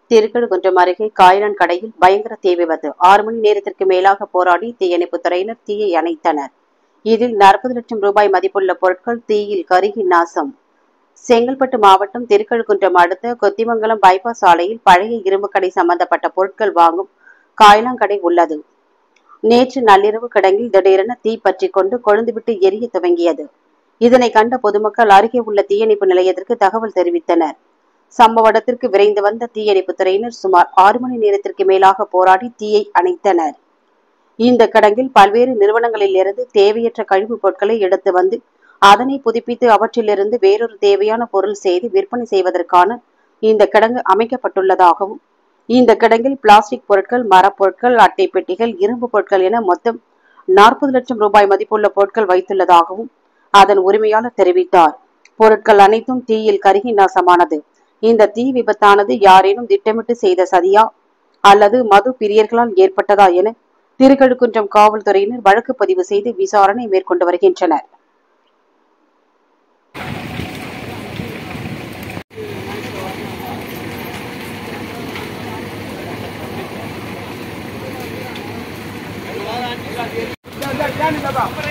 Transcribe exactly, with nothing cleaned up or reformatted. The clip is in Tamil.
திருக்கழுகுன்றம் அருகே காய்லான் கடையில் பயங்கர தீ விபத்து. ஆறு மணி நேரத்திற்கு மேலாக போராடி தீயணைப்புத் துறையினர் தீயை அணைத்தனர். இதில் நாற்பது லட்சம் ரூபாய் மதிப்புள்ள பொருட்கள் தீயில் கருகி நாசம். செங்கல்பட்டு மாவட்டம் திருக்கழுகுன்றம் அடுத்த கொத்திமங்கலம் பைபாஸ் சாலையில் பழைய இரும்பு கடை சம்பந்தப்பட்ட பொருட்கள் வாங்கும் காய்லாங்கடை உள்ளது. நேற்று நள்ளிரவு கிடங்கில் திடீரென தீ பற்றிக் கொண்டு கொழுந்துவிட்டு எரிய துவங்கியது. இதனை கண்ட பொதுமக்கள் அருகே உள்ள தீயணைப்பு நிலையத்திற்கு தகவல் தெரிவித்தனர். சம்பவ இடத்திற்கு விரைந்து வந்த தீயணைப்புத் துறையினர் சுமார் ஆறு மணி நேரத்திற்கு மேலாக போராடி தீயை அணைத்தனர். இந்த கிடங்கில் பல்வேறு நிறுவனங்களில் இருந்து தேவையற்ற கழிவுப் பொருட்களை எடுத்து வந்து அதனை புதுப்பித்து அவற்றிலிருந்து வேறொரு தேவையான பொருள் செய்து விற்பனை செய்வதற்கான இந்த கிடங்கு அமைக்கப்பட்டுள்ளதாகவும், இந்த கிடங்கில் பிளாஸ்டிக் பொருட்கள், மரப்பொருட்கள், அட்டை பெட்டிகள், இரும்பு பொருட்கள் என மொத்தம் நாற்பது லட்சம் ரூபாய் மதிப்புள்ள பொருட்கள் வைத்துள்ளதாகவும் அதன் உரிமையாளர் தெரிவித்தார். பொருட்கள் அனைத்தும் தீயில் கருகி நாசமானது. இந்த தீ விபத்தானது யாரேனும் திட்டமிட்டு செய்த சதியா அல்லது மது பிரியர்களால் ஏற்பட்டதா என திருக்கழுகுன்றம் காவல்துறையினர் வழக்கு பதிவு செய்து விசாரணை மேற்கொண்டு வருகின்றனர். Jangan, jangan,